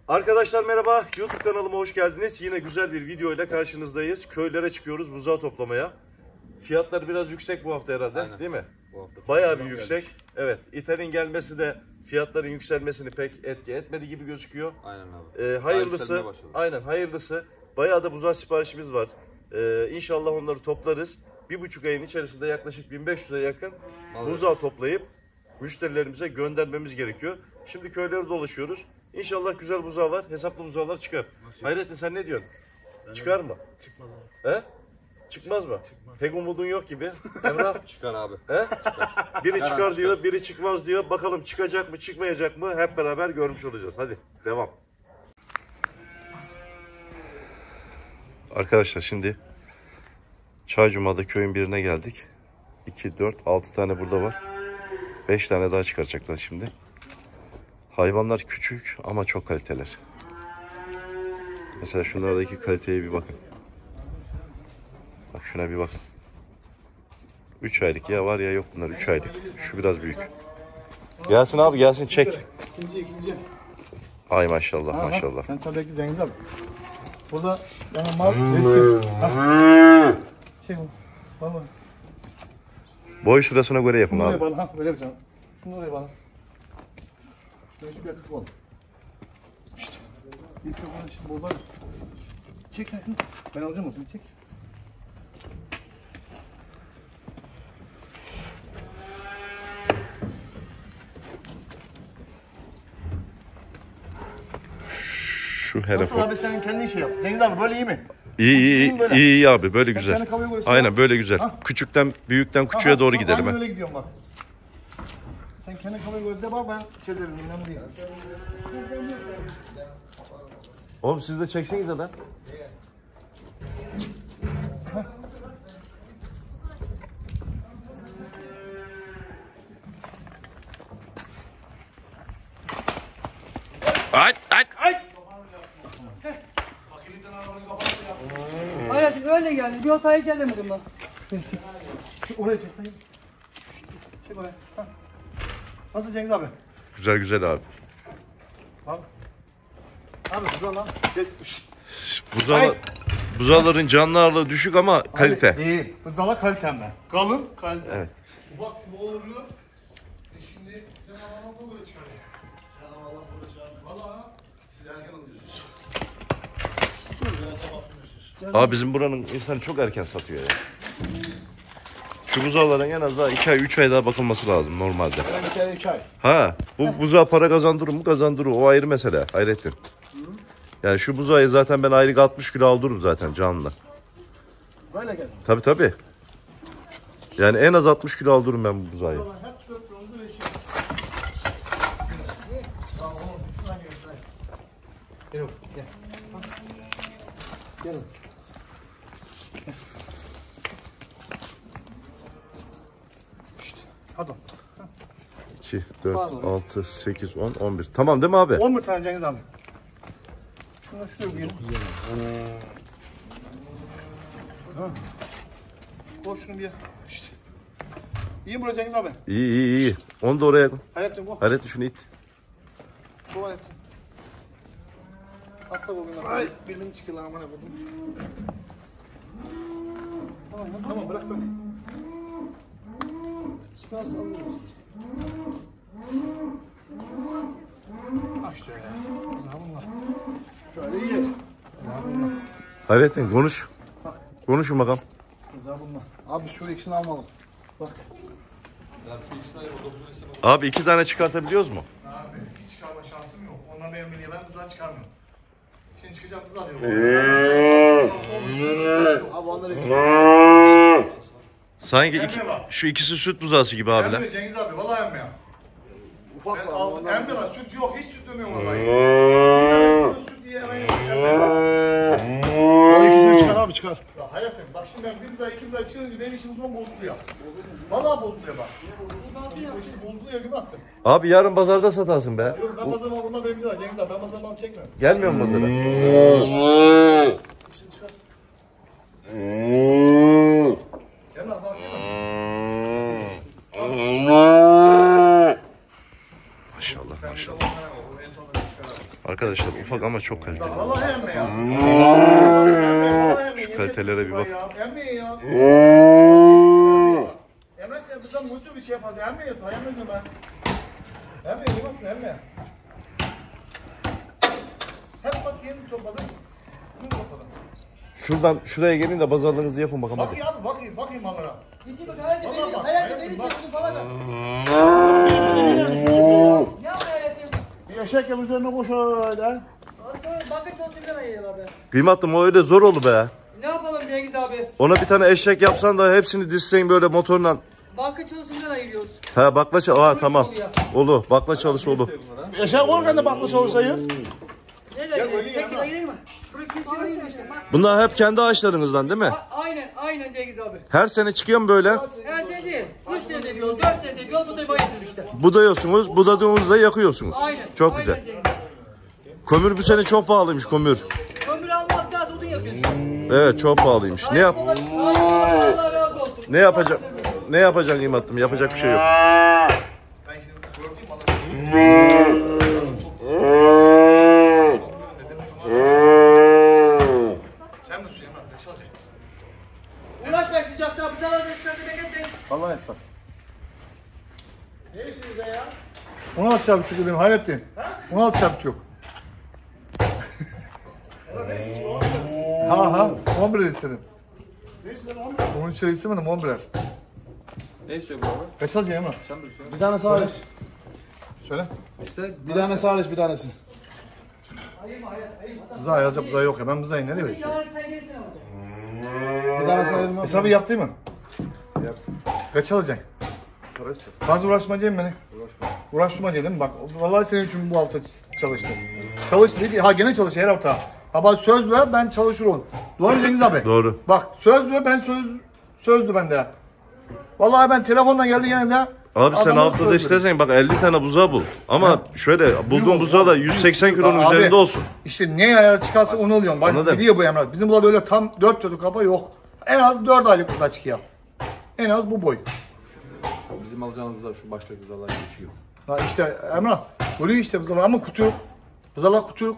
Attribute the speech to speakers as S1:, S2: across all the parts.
S1: Arkadaşlar merhaba, YouTube kanalıma hoş geldiniz. Yine güzel bir video ile karşınızdayız. Köylere çıkıyoruz buzağı toplamaya. Fiyatlar biraz yüksek bu hafta herhalde. Aynen. Değil mi? Bayağı bir yüksek. Gelmiş. Evet, İthal'in gelmesi de fiyatların yükselmesini pek etki etmedi gibi gözüküyor.
S2: Aynen abi.
S1: Hayırlısı. Aynen hayırlısı. Bayağı da buzağı siparişimiz var. İnşallah onları toplarız. 1,5 ayın içerisinde yaklaşık 1500'e yakın buzağı toplayıp müşterilerimize göndermemiz gerekiyor. Şimdi köylere dolaşıyoruz. İnşallah güzel buzağlar, hesaplı buzağlar çıkar. Nasıl? Hayrettin sen ne diyorsun? Çıkar mı?
S2: Çıkmaz
S1: abi. He? Çıkmaz mı? Çıkmaz. Pek umudun yok gibi. Emrah?
S2: Çıkar abi.
S1: He? Çıkar. Biri çıkar diyor, biri çıkmaz diyor. Bakalım çıkacak mı, çıkmayacak mı? Hep beraber görmüş olacağız. Hadi devam. Arkadaşlar şimdi Çaycuma'da köyün birine geldik. 2, 4, 6 tane burada var. 5 tane daha çıkaracaklar şimdi. Hayvanlar küçük ama çok kaliteler. Mesela şunlardaki kaliteye bir bakın. Bak şuna bir bakın. 3 aylık ya var ya yok bunlar 3 aylık. Şu biraz büyük. Gelsin abi gelsin çek.
S3: İkinci.
S1: Ay maşallah maşallah.
S3: Sen tabii ki Cengiz abi. Burada yani mal resim. Çek onu. Bana.
S1: Boy sırasına göre yapın
S3: Şunu
S1: abi.
S3: oraya bağla. Ha böyle yapacağım. Şunu oraya bağla. Şuraya şu bir yakıt bağla. İşte. İlk de bunu şimdi bozar. Çek sen şunu. Ben alacağım onu. Çek.
S1: Şu herif.
S3: Nasıl abi sen kendin şey yap. Cengiz abi böyle iyi mi?
S1: İyi abi böyle güzel.
S3: Aynen
S1: Aynen böyle güzel. Ha? Küçükten büyükten küçüğe doğru gidelim.
S3: Ben böyle gidiyorum bak. Sen kendi kafaya göre de bak ben çizerim. Önemli değil.
S1: Oğlum siz de çeksenize lan. Ay.
S4: Hayatım öyle geldi. Bir hataya gelemedim ben.
S3: Oraya çek. Çek oraya. Hah. Nasıl Cengiz abi?
S1: Güzel abi.
S3: Al. Abi güzel lan.
S1: Buzağların canlı ağırlığı düşük ama kalite.
S3: Abi, değil. Buzağlar kalitem ben. Kalın kalite.
S1: Evet.
S3: Ufak ne oluyor? Şimdi canavarlar da böyle çıkarıyor. Canavarlar burada çıkarıyor. Valla siz erken alıyorsunuz.
S1: Abi bizim buranın insanı çok erken satıyor ya. Şu buzağların en az daha 2 ay 3 ay daha bakılması lazım normalde.
S3: Ben bir kere 2 ay.
S1: Ha bu buzağı para kazandırır mı kazandırır o ayrı mesele Hayrettin. Yani şu buzağı zaten ben aylık 60 kilo aldırırım zaten canlı.
S3: Böyle geldim.
S1: Tabii. Yani en az 60 kilo aldırırım ben bu buzağı.
S3: Hep kırmızı ve şey. Tamam oğlum şuradan gel. Gel oğlum gel. Gel oğlum.
S1: 2, 4, 6, 8, 10, 11. Tamam değil mi abi?
S3: 11 tane Cengiz abi. Şunu şuraya koyalım. Tamam. Koy şunu bir. İşte. İyi mi burası Cengiz abi?
S1: İyi. Onu da oraya koy.
S3: Hayatım koy.
S1: Hayrettin şunu it.
S3: Koy hayatım. Hasta koyayım. Ay birliğini çıkıyor lan amına koydum. Tamam bırak böyle. Çıkarsa alıyoruz işte. Bak şöyle. Güzel bunlar. Şöyle iyi. Güzel bunlar.
S1: Hayrettin konuş. Konuşun bakalım.
S3: Güzel bunlar. Abi şu ikisini almalım. Bak.
S2: Ya şu ikisini ayır, o 9'un istemem.
S1: Abi 2 tane çıkartabiliyoruz mu?
S3: Abi hiç çıkarma şansım yok. Ondan benim niye ben buzağı çıkarmıyorum. Şimdi çıkacak buzağı diyorum. Abi onları
S1: Sanki şu ikisi süt buzağısı gibi abiler.
S3: Emmiyor Cengiz abi vallahi emmiyor. Ufak emmiyorlar süt yok hiç süt demiyorum vallahi. Süt diye o ikisini çıkar abi çıkar. Ya hayatım bak şimdi ben bir buzağı iki buzağı çıkarınca benim işim uzun bozuluyor. Vallahi bozuluyor bak. İşte bozuluyor gibi baktım.
S1: Abi yarın pazarda satarsın be.
S3: Yok ben pazarıma bundan benim buzağı Cengiz abi ben pazarıma çekmiyorum.
S1: Gelmiyor mu pazara?
S3: İkisini çıkar. Gel lan bak.
S1: Maşallah. Arkadaşlar arkadaşlar. Ufak ama çok kaliteli.
S3: Vallahi emme ya.
S1: Şu kalitelere bir bak.
S3: Emme ya. Emre sen bizden mutlu bir şey yapaz. Emme ya. Sayamıyorum ben. Emme iyi bak emme. Hep bakayım topladım. Bunu topladım.
S1: Şuraya gelin de pazarlığınızı yapın bakalım.
S3: Bak ya abi bakayım mallara.
S4: Geçin bak hayatım
S3: Vallahi bak,
S4: hayatım
S3: hayatım
S4: beni
S3: bak.
S4: çek bunu falan ver. Ne yapıyor hayatım?
S3: Bir eşek yap üzerine koş öyle.
S4: Banka çalışabilir ayı abi.
S1: Kıymatlım o öyle zor oldu be.
S4: Ne yapalım Cengiz abi?
S1: Ona bir tane eşek yapsan da hepsini dizsen böyle motorla.
S4: Banka çalışabilir ayırıyoruz.
S1: He bakla çalış. Tamam. Olur. Bakla çalış olur.
S3: Eşek olur ben de bakla çalışayım.
S4: Nereden peki ayırayım mı? Buraya kesiyorum işte bak.
S1: Bunlar hep kendi ağaçlarınızdan değil mi?
S4: Aynen Cengiz abi.
S1: Her sene çıkıyor mu böyle?
S4: Her şey değil. 3 senede bir yol, 4 senede bir yol bu da bayılır işte.
S1: Budayıyorsunuz. Budadığınızda yakıyorsunuz.
S4: Aynen.
S1: Çok
S4: aynen
S1: güzel.
S4: Cengiz abi.
S1: Kömür bu sene çok pahalıymış kömür.
S4: Kömür almak gaz odun yapıyorsun.
S1: Evet çok pahalıymış. Ne yap?
S4: Allah razı olsun.
S1: Ne yapacak? Ne yapacaksın kıymatlım? Yapacak bir şey yok.
S3: Ben şimdi gördüğüm malları. Sen mi suya ne çalacaksın?
S4: Uğraşma sıcakta. Bize alalım. Sen de bekleyin.
S3: Vallahi esas. Ne işiniz ya? 16 çarpı benim Hayrettin. 16 çarpı ha 11 istedim. Ne istedin 11? 13 istemedim 11'er.
S2: Ne istiyor bu abi?
S3: Kaç alacaksın Emrah?
S2: Sen bilirsin.
S5: Bir tane hariç.
S3: Söyle.
S2: İşte
S5: Bir tanesi hariç bir tanesi.
S3: Bızağı yazacak bızağı yok ya. Ben bızağıyım ne demek?
S4: Yarın sen gelsin ama.
S5: Bir tanesi ayırmaz.
S3: Hesabı yaptı mı?
S2: Yap.
S3: Kaç alacaksın?
S2: para ister.
S3: Fazla uğraşmayacağım beni.
S2: Uğraşma.
S3: Uğraşma dedim bak. Vallahi senin için bu hafta çalıştım. Çalış dedi. Ha gene çalış her hafta. Ha bak söz ver ben çalışırım. Doğru mu Cengiz abi?
S1: Doğru.
S3: Bak söz ver ben sözdü bende. Vallahi ben telefondan geldi gene de.
S1: Abi sen
S3: adama
S1: haftada
S3: söz
S1: istersen bak 50 tane buzağı bul. Ama şöyle bulduğun buzağı da 180 kilonun
S3: Abi,
S1: üzerinde olsun.
S3: İşte ne ayar çıkarsa onu alıyorum. Bak
S1: Anladım.
S3: biliyor bu Emrah. Bizim burada öyle tam 4 kiloluk kaba yok. En az 4 aylık buzağı çıkıyor. En az bu boy.
S2: Bizim alacağımız da şu baştaki kızarlar geçiyor.
S3: Ha işte Emrah. Oluyor işte buzalar ama kutu. Buzalar kutu.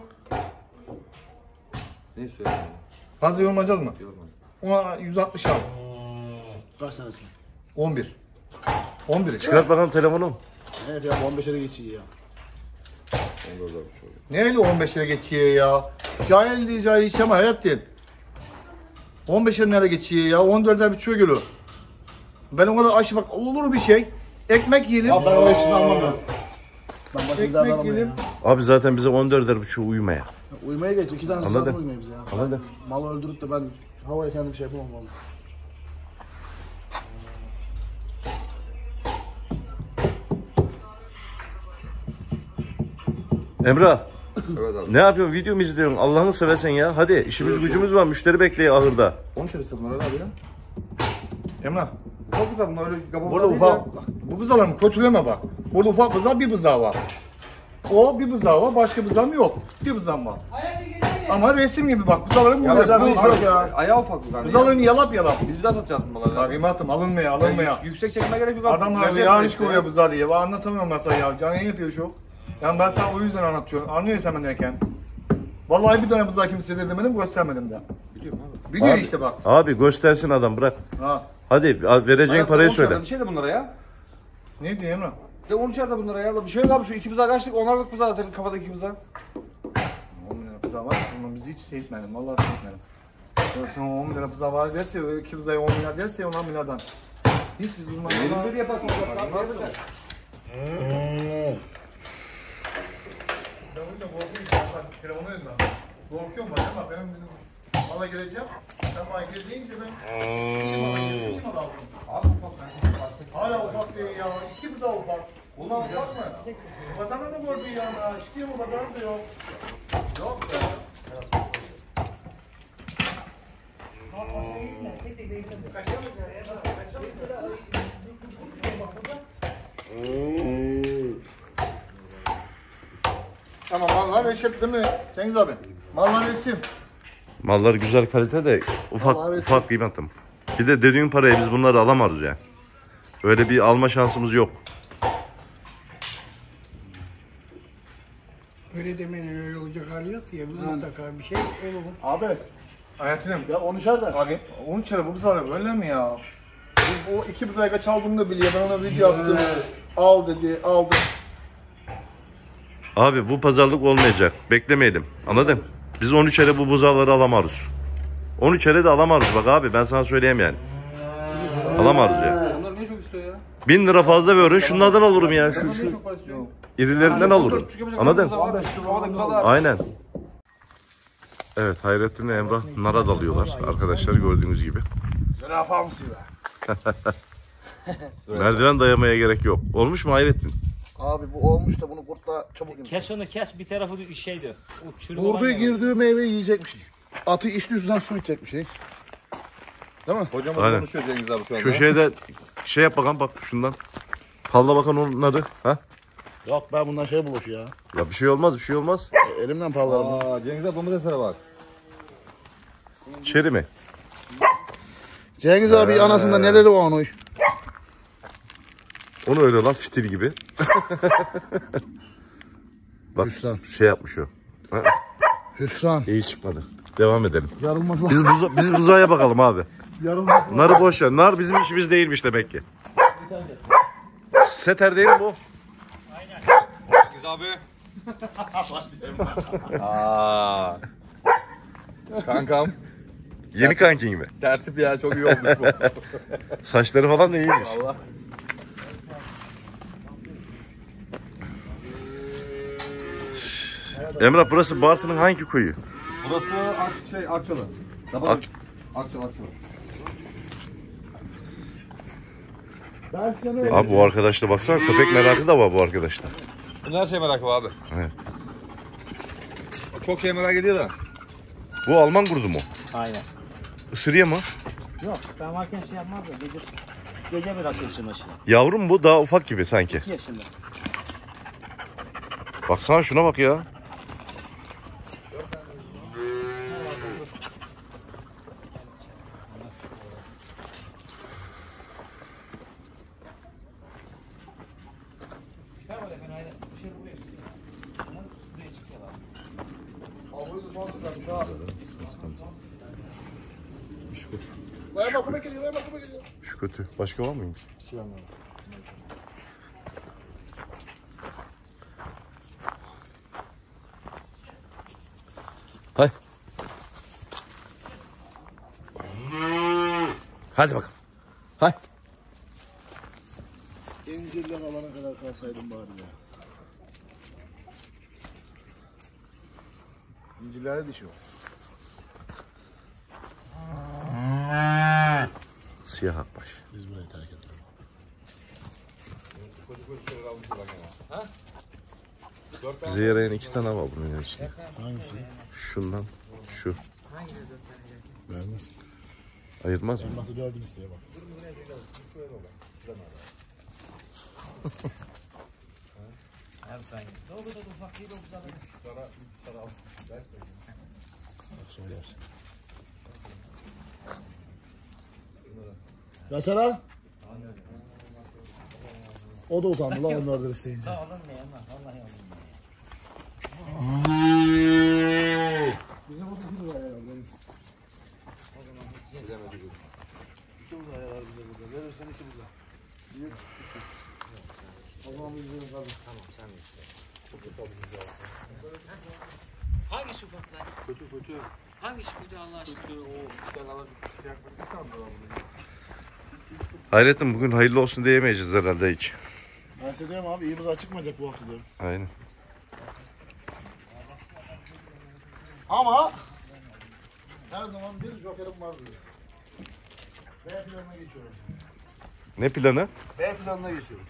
S2: Ne istiyor yani?
S3: Fazla yorulmayacağız mı?
S2: Yorulmaz.
S3: Ona 160 al.
S5: Kaç tanesi?
S3: 11. 11.
S1: Çıkart bakalım telefonu.
S5: Evet ya 15'e geçiyor ya.
S2: Onda da bir şey oluyor.
S3: Ne öyle 15 lira geçiyor ya? Cahil değil cahil hiç ama hayat değil. 15 lira geçiyor ya? 14'den bir çöğü geliyor. Ben o kadar aşı bak olur bir şey. Ekmek yiyelim.
S5: Abi ben o ikisini almam ben. Ben başka bir daha
S3: Ekmek
S5: alamam
S3: yiyelim.
S5: ya.
S1: Abi zaten bize 14.5 uyumaya.
S5: Uyumaya geç. 2 tanesi
S1: Anladım.
S5: zaten uyumayı bize ya.
S1: Anladım.
S5: Malı öldürüp de ben havaya kendim şey yapamam vallahi.
S1: Emrah
S2: Evet abi.
S1: ne yapıyorsun? Video mu izliyorsun? Allah'ını seversen ya. Hadi işimiz gücümüz var. Müşteri bekliyor ahırda.
S2: 13 lirası bunlar abi ya.
S3: Emrah.
S2: Çok güzel bunlar öyle kapalı.
S3: Burada ufak. Bak, bu bızalarımı kötüleme bak. Burada ufak bıza bir bıza var. O bir bıza var. Başka bızam yok. Bir bızam var.
S4: Hayatım geliyor mu?
S3: Ama resim gibi bak. Bızalarım burada.
S5: Yalacak bir
S3: Bu-
S5: iş yok ya.
S2: Ayağı ufak bu zaten.
S3: Bızalarını yalap yalap.
S2: Biz bir daha satacağız bunları.
S3: Bak imatım alınmaya alınmaya.
S2: Yüksek çekime gerek yok abi.
S3: Adamlar
S2: Gerçekten
S3: yanlış
S2: işte.
S3: koyuyor bıza diye. Ben anlatamıyorum mesela ya. Canın yapıyor şu. Yani ben sana o yüzden anlatıyorum. Anlıyorsun sen ben derken. Vallahi bir tane bıza kimseye de demedim göstermedim de.
S2: Biliyorum abi.
S3: Biliyor
S1: Abi.
S3: işte bak.
S1: Abi göstersin adam bırak.
S3: Ha.
S1: Hadi vereceğin
S2: Hayatta
S1: parayı
S2: 10
S1: söyle.
S2: lirada Bir şey de bunlara ya.
S3: Ne diyor Emrah?
S2: De 13 lirada bunlara ya. Bir şey yok abi şu iki bıza kaçtık. 10'arlık bıza zaten kafadaki iki bıza.
S3: 10 lira bıza var. Bunu bizi hiç seyretmedim. Vallahi seyretmedim. Sen 10 lira bıza var derse, o 2 bızaya 10 milyar derse 10 milyardan. Hiç biz uzman
S2: Benim bir yapar toplar.
S3: Ben o yüzden korkuyorum. Ben telefonu yazma. Korkuyorum bak ama benim dedim mala geleceğim. Sen bana gel deyince ben iyi mal aldım.
S2: Abi ufak ben
S3: Hala ufak değil ya. 2 bıza ufak. Ulan ufak mı? Pazarda da gördün ya. Çıkıyor mu pazarda da yok. Yok ya. Tamam mallar reşit değil mi Cengiz abi? Mallar resim.
S1: Mallar güzel kalite de ufak
S3: Vallahi
S1: ufak kıymetim. Bir de dediğin paraya biz bunları alamarız ya. Öyle bir alma şansımız yok.
S4: Öyle demenin öyle olacak hali yok ya. Bu mutlaka bir şey olur.
S5: Abi.
S3: Hayatım.
S5: Ya 13'er de.
S3: Abi 13 lira bu buzağlar böyle mi ya? O 2 buzağı kaç aldığını da biliyor. Ben ona video attım. Al dedi, aldım.
S1: Abi bu pazarlık olmayacak. Beklemeyelim. Anladın? Biz 13'e bu buzağları alamarız. 13'e de alamarız bak abi, ben sana söyleyeyim yani. Alamarız ya.
S2: Onlar niye çok istiyor ya?
S1: 1000 lira fazla verin, şunlardan alırım ya.
S2: Onlar niye
S1: Şu
S2: çok para istiyor?
S1: irilerinden alırım. Anladın?
S2: Şu havada kala.
S1: Aynen. Evet, Hayrettin ve Emrah nara dalıyorlar arkadaşlar, gördüğünüz gibi.
S5: Zürafa mısın be?
S1: Merdiven dayamaya gerek yok. Olmuş mu Hayrettin?
S5: Abi bu olmuş da bunu kurtla çabuk yemiş.
S6: Kes onu kes, bir tarafı şeydi. O çürük
S5: Vurduğu
S6: olan yer.
S5: girdiği meyveyi yiyecekmiş. Atı içti üstünden su içecekmiş. Değil mi?
S2: Hocamız
S1: Aynen.
S2: konuşuyor Cengiz abi şu anda.
S1: Şu şeyde şey yap bakalım, bak şundan. Palla bakan onları. Ha?
S5: Yok ben bundan şey buluş ya.
S1: Ya bir şey olmaz, bir şey olmaz.
S5: Elimden pallarım.
S2: Aa, Cengiz abi domateslere bak.
S1: Çeri mi?
S5: Cengiz abi anasında neleri var onun?
S1: Onu öyle lan, fitil gibi. Bak
S5: Hüsran.
S1: şey yapmış o. Ha?
S5: Hüsran.
S1: İyi çıkmadı. Devam edelim.
S5: Yarılmaz lazım.
S1: Biz buzağa bakalım abi.
S5: Yarılmaz lazım.
S1: Narı boş ver. Nar bizim işimiz değilmiş demek ki. Seter değil mi bu?
S2: Cengiz abi. Aa. Kankam.
S1: Yeni kankin mi?
S2: Tertip ya, çok iyi olmuş bu.
S1: Saçları falan da iyiymiş.
S2: Allah.
S1: Emrah, burası Bartın'ın hangi koyu?
S2: Burası Akçalı. Akçalı.
S1: Abi bu arkadaşta baksana, köpek merakı da var bu arkadaşta.
S2: Bunlar şey merakı var abi.
S1: Evet.
S2: Çok şey merak ediyor da.
S1: Bu Alman kurdu mu?
S6: Aynen.
S1: Isırıyor mu?
S6: Yok, ben varken şey yapmaz da gece bırakıyor çamaşırı.
S1: Yavrum mu? Daha ufak gibi sanki.
S6: 2 yaşında.
S1: Baksana şuna bak ya.
S5: Ver bakıma geliyor, ver bakıma geliyor.
S1: Şu kötü. Başka var mıymış? Hay. Hadi bakalım. Hay.
S5: İncirler alana kadar kalsaydım bari ya. İncirlere dişi o.
S1: Siyah akbaş.
S5: Biz burayı terk edelim.
S1: Bize yarayan 2 tane var bunun içinde.
S5: Hangisi?
S1: Şundan, şu.
S5: Vermez.
S1: Ayırmaz mı?
S5: Elması 4'ünü isteye bak. Söylersin. Yaşara. O da utandı lan onu orada isteyince.
S6: Alınmıyor ama vallahi alınmıyor.
S5: Bizim o da 2 lira ayarlar benim.
S2: Bilemedik.
S5: 2 lira ayarlar bize burada. Verirsen 2 lira. Büyük. O zaman biz verin kardeşim.
S6: Tamam sen de işte. Hangisi ufaklar?
S2: Kötü.
S6: Hangisi kötü Allah aşkına?
S2: O bir tane alacak siyah bir tane var burada.
S1: Hayrettin, bugün hayırlı olsun diyemeyeceğiz herhalde hiç.
S5: Ben size diyorum abi iyi buzağı çıkmayacak bu hafta diyorum.
S1: Aynen.
S5: Ama her zaman bir jokerim var diyor. B planına geçiyorum.
S1: Ne planı?
S5: B planına geçiyorum.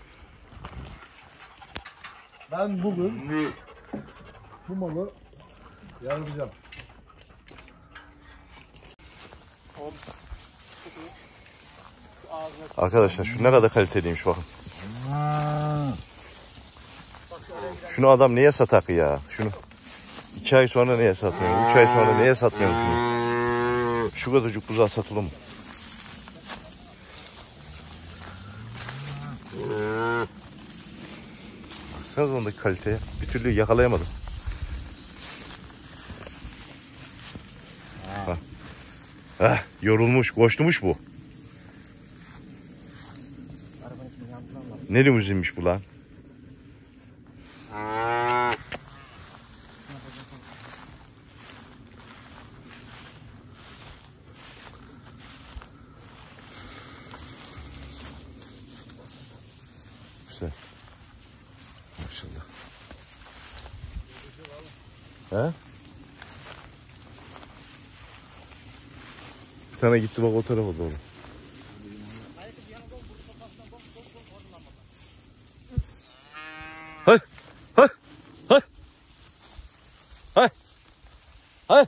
S5: Ben bugün bu malı yarılacağım.
S1: Arkadaşlar şu ne kadar kaliteliymiş bakın. Şunu adam niye satak ya? Şunu 2 ay sonra niye satmıyor? 3 ay sonra niye satmıyor şunu? Şu kadarcık buzağı satılır mı? Baksanız ondaki kaliteye. Bir türlü yakalayamadım. Yorulmuş, koştumuş bu. Ne limuzinmiş bu lan? Güzel. Maşallah. He? Bir tane gitti bak o tarafa doğru. Hay! Hay! Hay! Hay! Hay!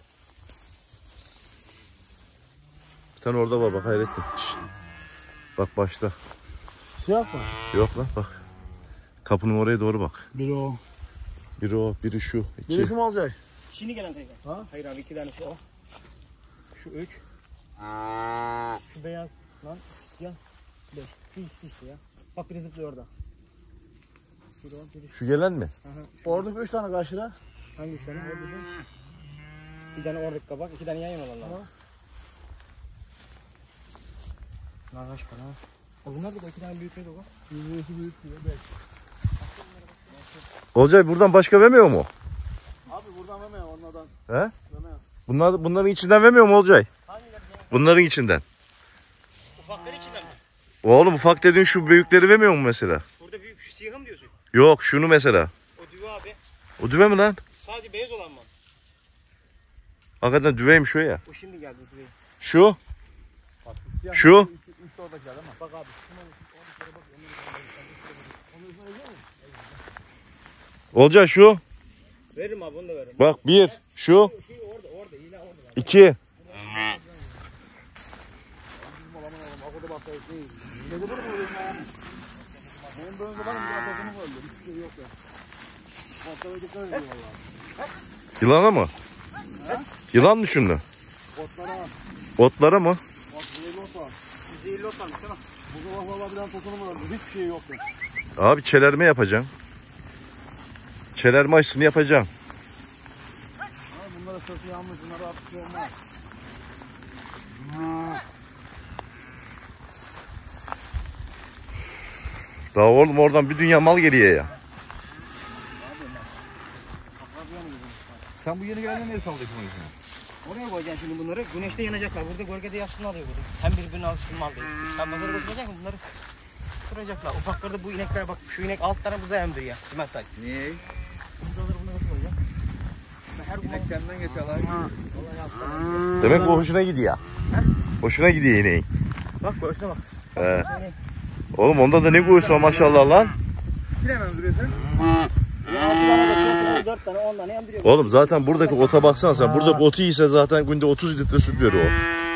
S1: Bir tane orada var bak Hayrettin. Şişt. Bak başta.
S5: Siyah mı?
S1: Yok lan bak. Kapının oraya doğru bak.
S5: Biri o.
S1: Biri o, biri şu. İki.
S5: Biri şu mu olacak?
S6: Şimdi gelen teyze.
S5: Ha?
S6: Hayır abi 2 tane şu o. Şu 3. Şu beyaz lan. Siyah. 5. Şu ikisi işte ya. Bak biri zıplıyor orada. Biri o, biri şu.
S1: Şu gelen mi?
S5: Oradaki 3 tane kaçıra.
S6: Hangi 3 tane? Orada şu. Bir tane oradaki kabak, 2 tane yan yana olanlar. Bunlar kaç para? Bunlar da 2 tane büyük neydi o?
S5: Yüzüğü büyük diyor.
S1: Olcay buradan başka vermiyor mu?
S5: Abi buradan vermeyin onlardan.
S1: He?
S5: Vermeyin.
S1: Bunların içinden vermiyor mu Olcay? Bunların içinden.
S6: Ufakları içinden mi?
S1: Oğlum ufak dediğin şu büyükleri vermiyor mu mesela?
S6: Burada büyük şu siyahı mı diyorsun?
S1: Yok şunu mesela.
S6: O düve abi.
S1: O düve mi lan?
S6: Sadece beyaz olan mı?
S1: Hakikaten düveymiş o ya.
S6: O şimdi geldi düve.
S1: Şu. Şu.
S6: Bak abi.
S1: Olcay şu.
S6: Veririm abi onu da veririm.
S1: Bak bir. Şu.
S6: Şu orada yine orada.
S1: İki.
S5: Benim böyle var mı? Bir adamım öldü. Hiçbir şey yok ya. Ortada dikkat ediyor valla.
S1: Yılana mı? Yılan mı şunu?
S5: Otlara.
S1: Otlara mı?
S5: Bak zehirli ot var.
S6: Zehirli ot almış tamam.
S5: Bu sabah valla bir tane tosunum öldü. Hiçbir şey yoktu.
S1: Abi çelerme yapacağım. Çelerme aşısını yapacağım.
S5: Ama bunlara sırtı yanmış. Bunlara artık şey olmaz.
S1: Daha oğlum oradan bir dünya mal geliyor ya.
S2: Sen bu yeni gelene niye sallayacaksın o yüzden?
S6: Oraya koyacaksın şimdi bunları. Güneşte yanacaklar. Burada gölgede yatsınlar diyor burada. Hem birbirine alışsın mal diye. Sen pazara götürecek misin bunları? Sıracaklar. Ufakları da bu inekler bak. Şu inek alt tane buza emdi ya. Simental.
S2: Niye?
S6: Buzaları buna nasıl koyacak? Her gün
S2: İnek kendinden geçiyorlar.
S1: Demek bu hoşuna gidiyor. Hoşuna gidiyor ineğin.
S6: bak göğsüne bak.
S1: He. Oğlum onda da ne göğüsü var maşallah lan.
S2: Bilemem duruyorsun.
S6: 4 tane 10 tane emdiriyor.
S1: Oğlum zaten buradaki ota baksana sen. Buradaki otu yiyse zaten günde 30 litre süt veriyor o.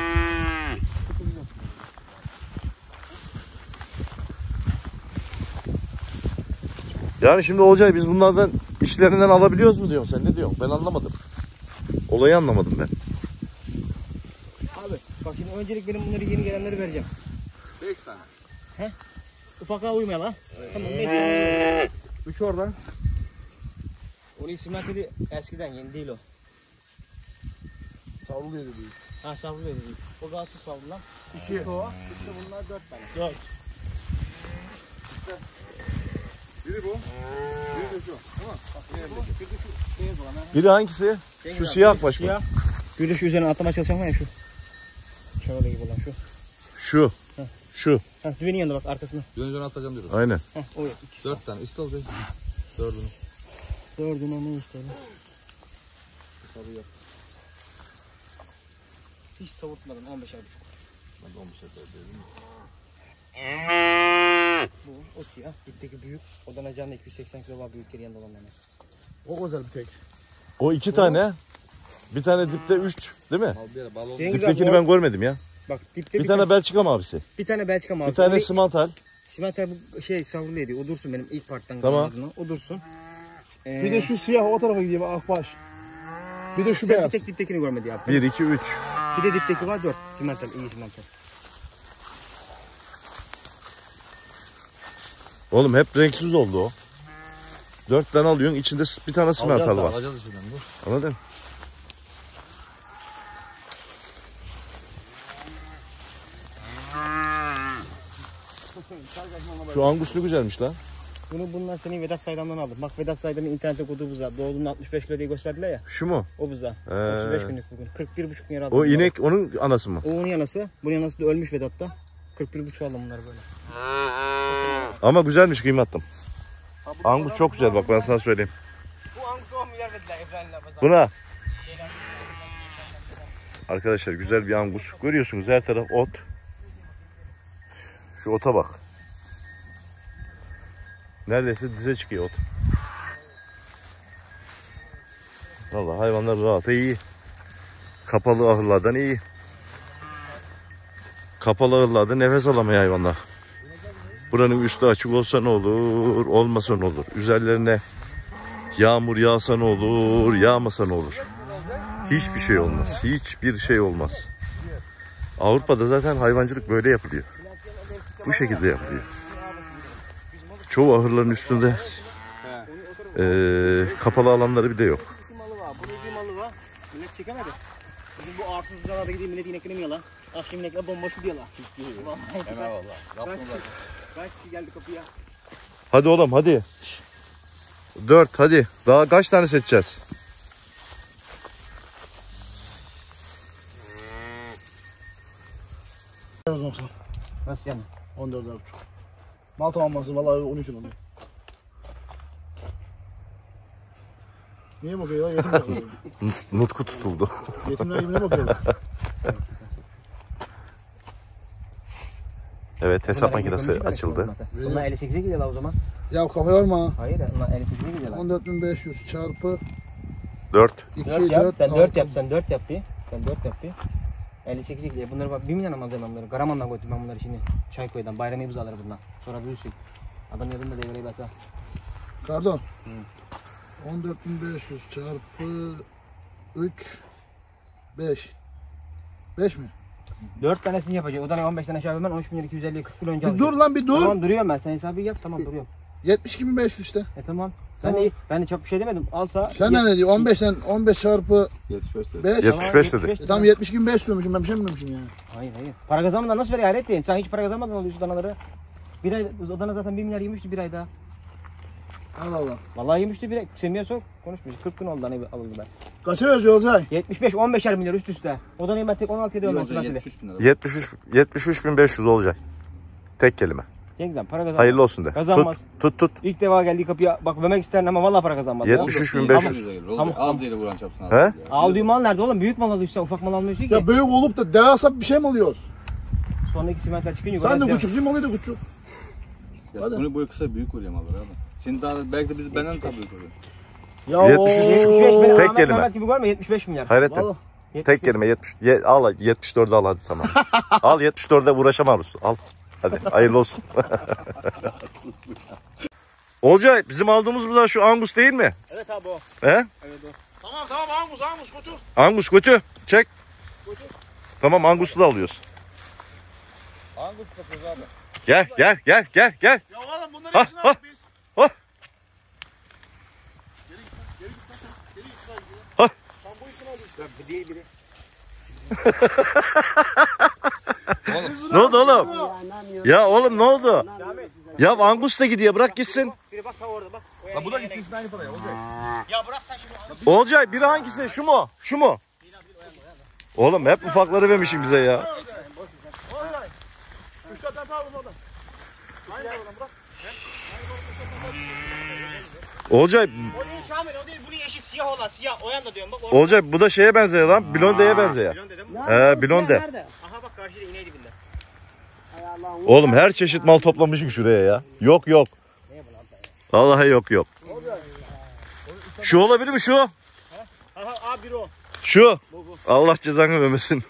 S1: Yani şimdi Olcay biz bunlardan işlerinden alabiliyoruz mu diyorsun sen ne diyorsun? Ben anlamadım. Olayı anlamadım ben.
S6: Abi bak şimdi öncelik benim bunları yeni gelenleri vereceğim.
S2: 5 tane.
S6: Ufaklığa uyma lan. Tamam 5
S2: 3 oradan.
S6: Onun isimler dedi eskiden yeni değil o.
S5: Savruluyor dedi.
S6: Ha savruluyor dedi. O gazsız savrulu lan.
S5: 2.
S6: İşte bunlar 4 tane. 4.
S5: Biri bu. Biri de şu. Tamam. Bak bir de şu.
S6: Beyaz olan ha.
S1: Biri hangisi? Şu siyah baş mı?
S6: Siyah. Bir de şu üzerine atlamaya çalışan var ya şu. Şöyle gibi olan şu.
S1: Şu.
S6: Heh.
S1: Şu.
S6: Ha düvenin yanında bak arkasında.
S2: Dönünce atacağım diyorum.
S1: Aynen.
S6: Heh o yok.
S2: 4 tane. İstal Bey. 4'ünü.
S6: 4'üne ne istedim? Hiç savurtmadım 15'er buçuk.
S2: Ben de 15 dedim.
S6: Bu o siyah. Dipteki büyük. Odan acanda 280 kilo var büyükleri yanında olan yani.
S5: O özel bir tek.
S1: O 2 tane. Bir tane dipte 3 değil mi?
S2: Al bir yere balon.
S6: Cengiz
S1: Diptekini
S6: abi,
S1: ben görmedim ya.
S6: Bak dipte
S1: Bir tane Belçika mı abisi?
S6: bir tane Belçika mavi.
S1: Bir tane simantal.
S6: Simental bu şey savrulu ediyor. O dursun benim ilk parttan.
S1: Tamam.
S6: kalan adına. O dursun.
S5: Bir de şu siyah o tarafa gidiyor bak akbaş. Bir de şu
S6: Sen bir
S5: beyaz.
S6: tek diptekini görmedi ya.
S1: 1, 2, 3.
S6: Bir de dipteki var 4. Simental iyi simental.
S1: Oğlum hep renksiz oldu o. 4 tane alıyorsun. İçinde bir tane simental var.
S5: Alacağız içinden dur.
S1: Anladın? Şu Angus ne güzelmiş lan.
S6: Bunu bunlar senin Vedat Saydam'dan aldım. Bak Vedat Saydam'ın internette koyduğu buzağı. Doğduğunda 65 kilo diye gösterdiler ya.
S1: Şu mu?
S6: O buzağı. 35 günlük bugün. 41,5 milyar aldım.
S1: O inek onun anası mı?
S6: O onun yanası. Bunun yanası da ölmüş Vedat'ta. 41,5 aldım bunları böyle.
S1: Ama güzelmiş, kıymetlim. Angus çok güzel, bak ben sana söyleyeyim.
S6: Bu Angus'a 10 milyar verdiler Efrani'yle pazar.
S1: Buna. Arkadaşlar güzel bir Angus. Görüyorsunuz her taraf ot. Şu ota bak. Neredeyse dize çıkıyor ot. Vallahi hayvanlar rahatı iyi. Kapalı ahırlardan iyi. Kapalı ahırlarda nefes alamıyor hayvanlar. Buranın üstü açık olsa ne olur, olmasa ne olur. Üzerlerine yağmur yağsa ne olur, yağmasa ne olur. Hiçbir şey olmaz. Hiçbir şey olmaz. Avrupa'da zaten hayvancılık böyle yapılıyor. Bu şekilde yapılıyor. Çoğu ahırların üstünde kapalı alanları bile yok.
S6: İki malı var. Bunun bir malı var. Millet çekemedi. Bizim bu arsızlarda gideyim millet ineklerini mi yalan? Akşam inekler bomboşu diyorlar.
S5: Hemen valla.
S6: Kaç kişi geldi kapıya?
S1: Hadi oğlum hadi. 4 hadi. Daha kaç tane seçeceğiz?
S6: Nasıl yani?
S5: 14,5. Mal tamamlansın vallahi 13 oluyor. Niye bakıyor ya? Yetim bakıyor.
S1: Nutku tutuldu.
S5: Yetimler gibi ne bakıyorlar?
S1: Evet, hesap makinesi açıldı.
S6: Bunlar 58'e gidiyorlar o zaman.
S5: Ya kafa yorma.
S6: Hayır bunlar 58'e gidiyorlar.
S5: 14.500 çarpı
S1: 4.
S5: 2,
S6: 4 yap.
S5: 4,
S6: Sen 4 yap. Sen 4 yap bir. Sen 4 yap bir. 58'e gidiyor. Bunları bak 1 milyon alacağım ben bunları. Karaman'dan koydum ben bunları şimdi. Çaykoy'dan. Bayrami buzaları bunlar. Sonra büyüsün. Adam yanında devreyi basa.
S5: Pardon. 14.500 çarpı 3 5. 5 mi?
S6: 4 tanesini yapacak. O da ne 15 tane aşağı ben 13 milyon 250'ye 40 kilo önce
S5: Bir
S6: alacağım.
S5: dur lan bir dur.
S6: Tamam duruyorum ben. Sen hesabı yap. Tamam duruyorum.
S5: 72.500 işte.
S6: Tamam.
S5: Tamam.
S6: Ben de çok bir şey demedim. Alsa.
S5: Sen ne diyor? 15'ten 15 çarpı 5.
S1: 75 dedi.
S5: Tamam 72.500 diyormuşum ben bir şey mi demişim yani?
S6: Hayır. Para kazanmadan nasıl veriyor Hayrettin? Sen hiç para kazanmadın oluyor şu danaları. Bir ay o dana zaten 1 milyar yemişti bir ayda.
S5: Allah Allah.
S6: Vallahi yemişti bir ay. Semih'e sor konuşmuş. 40 gün oldu danayı alındı ben.
S5: Kaça veriyor Olcay?
S6: 75 15'er milyar üst üste. O danayı ben tek 16'ya diyorum ben Sivas'ta.
S1: 73.500 olacak. Tek kelime.
S6: Cengizhan para kazanmaz.
S1: Hayırlı olsun de.
S6: Kazanmaz.
S1: Tut.
S6: İlk defa geldiği kapıya bak vermek isterim ama vallahi para kazanmaz.
S1: 73.500.
S6: Tamam.
S7: Az değil vuran çapsın az.
S1: He?
S6: Aldığı mal nerede oğlum? Büyük mal alıyorsun sen ufak mal almıyorsun ki.
S5: Ya büyük olup da devasa bir şey mi alıyoruz?
S6: Sonraki simentler çıkınca.
S5: Sen de
S6: orası-
S5: küçüksün malıydı küçük.
S7: Ya
S5: Hadi.
S7: bunu boyu kısa büyük oluyor mallar abi. Senin daha belki de biz benden daha büyük oluyor.
S5: Ya
S1: 73
S5: o-
S6: 75 beni
S1: Tek
S6: Ahmet
S1: kelime.
S6: Mehmet gibi görme 75 milyar.
S1: Hayrettin.
S5: Vallahi.
S1: Tek kelime 70. Al 74'ü al hadi tamam. Al 74'e uğraşamıyoruz. Al. Hadi hayırlı olsun. Olcay bizim aldığımız bu da şu Angus değil mi?
S6: Evet abi o.
S1: He?
S5: Tamam Angus kutu.
S1: Angus kötü. Çek. Tamam Angus'u da alıyoruz.
S7: Angus bakıyoruz abi.
S1: Gel.
S5: Ya oğlum bunları
S1: Ha,
S5: için aldık biz.
S1: ha.
S5: Geri git sen. Geri git sen.
S1: Ha.
S5: Sen bu için aldın işte.
S6: Bu değil biri.
S1: Ne oldu oğlum? Ya oğlum ne oldu? Ya Angus da gidiyor bırak gitsin.
S6: Biri bak ha orada bak.
S7: Ha bu da gitsin aynı paraya olacak.
S6: Ya bırak sen şimdi.
S1: Olcay biri hangisi? Şu mu? Şu mu? Oğlum hep ufakları vermişsin bize ya.
S5: 3 tane aldım oradan.
S1: Olcay,
S6: O değil Şamil o değil. Bunun eşi siyah olan siyah. O yanda diyorum bak.
S1: Olcay bu da şeye benziyor lan. Blonde'ye benziyor.
S6: Blonde değil mi?
S1: Blonde.
S6: Aha bak karşıda ineği dibinde.
S1: Oğlum her çeşit mal toplamışsın şuraya ya. Yok. Vallahi yok. Şu olabilir mi şu?
S6: Aha abi biri o.
S1: Şu. Allah cezanı vermesin.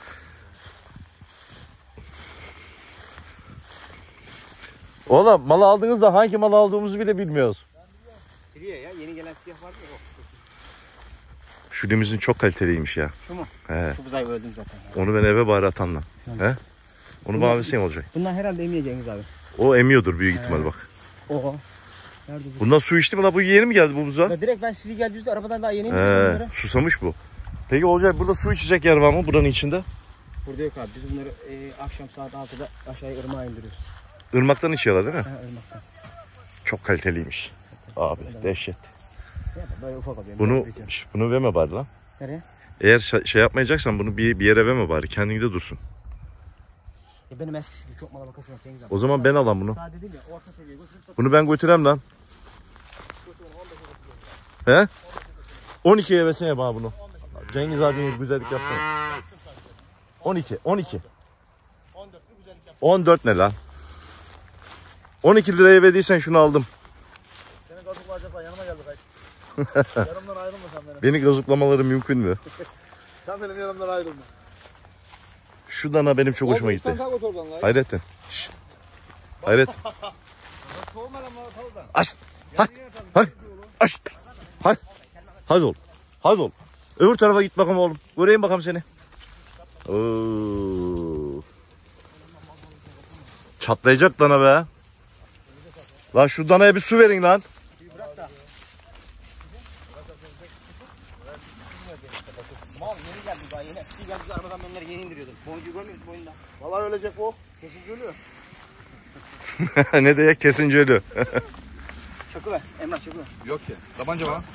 S1: Oğlum mal aldığınızda hangi mal aldığımızı bile bilmiyoruz.
S6: Biliyor ya yeni gelen siyah var ya o.
S1: Şu limuzin çok kaliteliymiş ya.
S6: Şu mu?
S1: He.
S6: Çok güzel öldüm zaten.
S1: Onu ben eve bari atanla. He? Onu bana versen olacak.
S6: Bunlar herhalde emeyeceğiniz abi.
S1: O emiyordur büyük ihtimal bak.
S6: Oha. Nerede bu?
S1: Bundan su içti mi la? Bu yeni mi geldi bu buza?
S6: Ya direkt ben sizi geldiğinizde arabadan daha yeni indim bunları.
S1: Susamış bu. Peki Olcay burada su içecek yer var mı buranın içinde?
S6: Burada yok abi. Biz bunları akşam saat 6'da aşağıya ırmağa indiriyoruz.
S1: Irmaktan içiyorlar değil mi?
S6: Ha, ırmaktan.
S1: Çok kaliteliymiş. Abi dehşet.
S6: Ya, böyle ufak alıyorum.
S1: Bunu verme bari lan.
S6: Nereye?
S1: Eğer şey yapmayacaksan bunu bir yere verme bari. Kendinde dursun.
S6: Benim eskisi gibi çok mala bakasım yok. Cengiz abi.
S1: O zaman ben alayım bunu.
S6: Sade değil ya. Orta seviye götürüp
S1: Bunu ben götürem lan. He? 12'ye versene bana bunu. Cengiz abiye bir güzellik yapsana. 12. 14 ne lan? 12 liraya verdiysen şunu aldım.
S5: Senin gazıklayacaklar yanıma geldi kayıt. Yanımdan ayrılma sen benim.
S1: Beni gazıklamaları mümkün mü?
S5: Sen benim yanımdan ayrılma.
S1: Şu dana benim çok hoşuma gitti. Hayrettin. Şşş. Hayret. Aç. Hay. Hay. Aç. Hay. Hadi ol. Hadi ol. Öbür tarafa git bakalım oğlum. Göreyim bakalım seni. Oo. Çatlayacak dana be. Lan şu danaya bir su verin lan.
S6: mal yeni geldi daha yeni. Bir geldi arabadan ben onları yeni indiriyordum. Boncuğu görmüyoruz boyunda.
S5: Vallahi ölecek bu. Kesin ölüyor.
S1: Ne diye kesince ölü.
S6: Çakı ver. Emrah çakı ver.
S7: Yok ki. Tabanca var.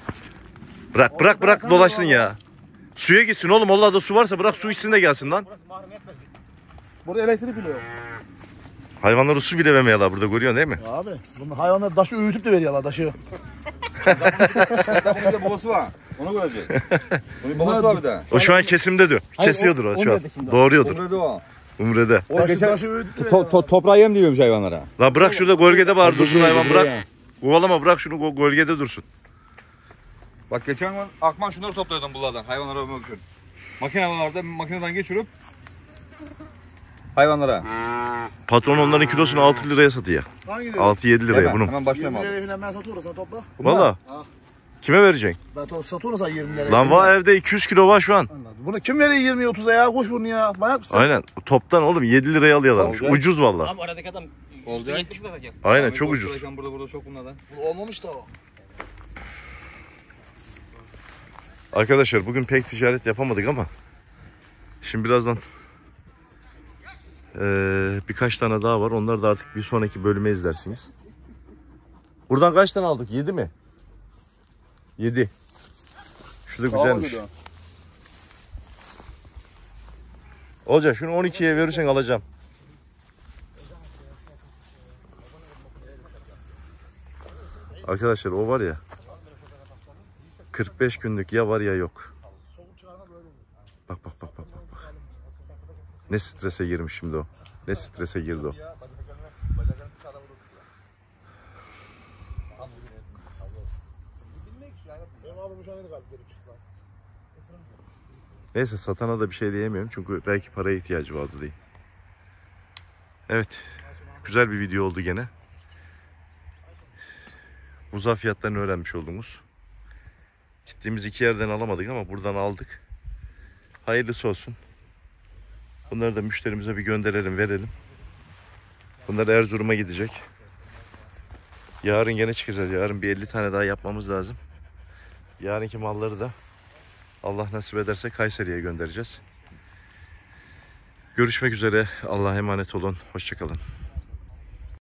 S1: Bırak dolaşsın ya. Suya gitsin oğlum. Allah'da su varsa bırak su içsin de gelsin lan.
S6: Burası mahremiyet bölgesi.
S5: Burada elektrik bile yok.
S1: Hayvanlara su bile vermiyorlar burada, görüyorsun değil mi?
S5: Abi bunu hayvanlar taşı öğütüp de veriyorlar taşı.
S7: Bunun bir de babası var. Onu görecek. Bunun babası var bir de.
S1: O şu an kesimde diyor. Kesiyordur o şu an. Doğruyordur.
S7: Umre'de o.
S1: Umre'de.
S7: O geçen
S5: Taşı öğütüp de veriyorlar.
S7: toprağı yem diyormuş hayvanlara.
S1: La bırak şurada gölgede var dursun hayvan, bırak. Kovalama, bırak şunu gölgede dursun.
S7: Bak geçen gün Akman şunları topluyordum bunlardan hayvanlara övmek için. Makineden geçirip hayvanlara.
S1: Patron onların kilosunu 6 liraya satıyor.
S5: Hangi
S1: 6-7 liraya bunun.
S7: Hemen başlayalım
S5: 20
S7: abi.
S5: liraya falan ben satıyorum sana topla.
S1: Valla. Kime vereceksin?
S5: Ben satıyorum sana 20 liraya.
S1: Lan var evde 200 kilo var şu an.
S5: Anladım. Bunu kim veriyor 20'ye 30'a ya? Koş bunu ya. Manyak mısın?
S1: Aynen. Toptan oğlum 7 liraya alıyorlarmış.
S7: Olacak.
S1: Ucuz valla.
S6: Ama aradaki adam
S7: Olacak.
S6: %70 bakacak.
S1: Aynen çok ucuz.
S7: Burada çok bunlardan.
S5: Bu olmamış da o.
S1: Arkadaşlar bugün pek ticaret yapamadık ama şimdi birazdan birkaç tane daha var. Onları da artık bir sonraki bölüme izlersiniz. Buradan kaç tane aldık? 7 mi? 7. Şu da güzelmiş. Olacak, şunu 12'ye verirsen alacağım. Arkadaşlar o var ya, 45 günlük ya var ya yok. Bak. Ne strese girmiş şimdi o. Ne strese girdi o. Neyse, satana da bir şey diyemiyorum çünkü belki paraya ihtiyacı vardı diye. Evet. Güzel bir video oldu gene. Buzağı fiyatlarını öğrenmiş oldunuz. Gittiğimiz 2 yerden alamadık ama buradan aldık. Hayırlısı olsun. Bunları da müşterimize bir gönderelim, verelim. Bunlar Erzurum'a gidecek. Yarın gene çıkacağız. Yarın bir 50 tane daha yapmamız lazım. Yarınki malları da Allah nasip ederse Kayseri'ye göndereceğiz. Görüşmek üzere. Allah'a emanet olun. Hoşça kalın.